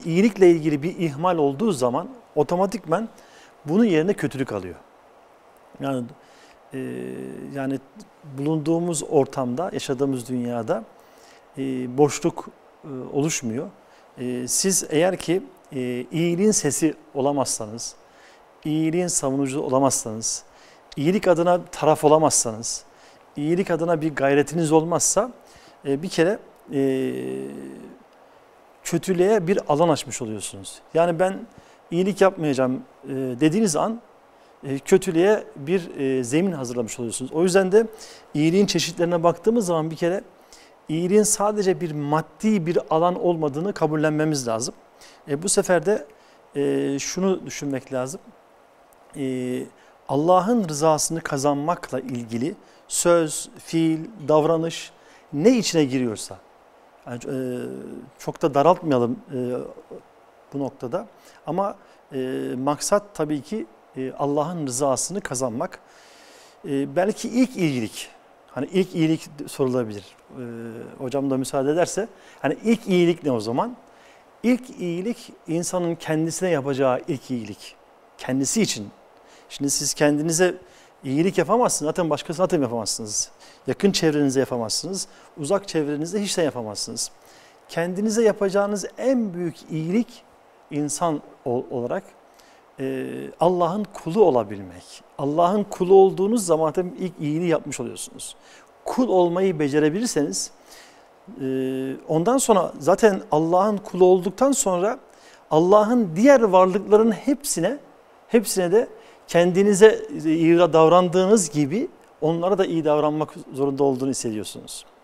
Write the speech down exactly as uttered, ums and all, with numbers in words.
iyilikle ilgili bir ihmal olduğu zaman otomatikman bunun yerine kötülük alıyor. Yani e, yani bulunduğumuz ortamda, yaşadığımız dünyada e, boşluk e, oluşmuyor. E, siz eğer ki e, iyiliğin sesi olamazsanız, iyiliğin savunucusu olamazsanız, iyilik adına taraf olamazsanız, iyilik adına bir gayretiniz olmazsa e, bir kere e, kötülüğe bir alan açmış oluyorsunuz. Yani ben iyilik yapmayacağım e, dediğiniz an e, kötülüğe bir e, zemin hazırlamış oluyorsunuz. O yüzden de iyiliğin çeşitlerine baktığımız zaman bir kere iyiliğin sadece bir maddi bir alan olmadığını kabullenmemiz lazım. E, bu sefer de e, şunu düşünmek lazım. E, Allah'ın rızasını kazanmakla ilgili söz, fiil, davranış ne içine giriyorsa, yani, e, çok da daraltmayalım e, bu noktada ama e, maksat tabii ki e, Allah'ın rızasını kazanmak. E, belki ilk iyilik, hani ilk iyilik sorulabilir. E, hocam da müsaade ederse, hani ilk iyilik ne o zaman? İlk iyilik insanın kendisine yapacağı ilk iyilik. Kendisi için. Şimdi siz kendinize iyilik yapamazsınız. Zaten başkasına zaten yapamazsınız. Yakın çevrenize yapamazsınız. Uzak çevrenizde hiç de yapamazsınız. Kendinize yapacağınız en büyük iyilik insan olarak e, Allah'ın kulu olabilmek. Allah'ın kulu olduğunuz zaman zaten ilk iyiliği yapmış oluyorsunuz. Kul olmayı becerebilirseniz e, ondan sonra zaten Allah'ın kulu olduktan sonra Allah'ın diğer varlıkların hepsine hepsine de kendinize iyi davrandığınız gibi onlara da iyi davranmak zorunda olduğunu hissediyorsunuz.